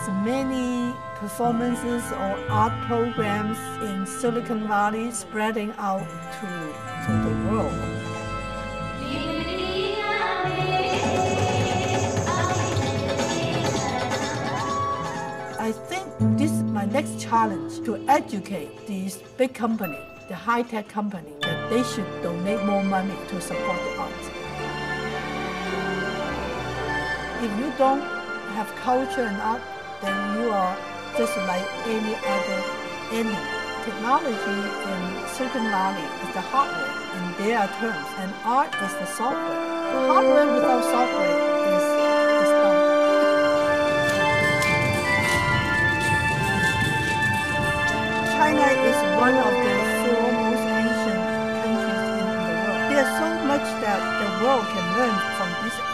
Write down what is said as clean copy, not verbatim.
as many performances or art programs in Silicon Valley spreading out to the world. I think this is my next challenge, to educate these big companies, the high-tech companies, that they should donate more money to support the arts. If you don't have culture and art, then you are just like any other enemy. Technology in Silicon Valley is the hardware in their terms, and art is the software. Hardware without software is done. China is one of the 4 most ancient countries in the world. There's so much that the world can learn from this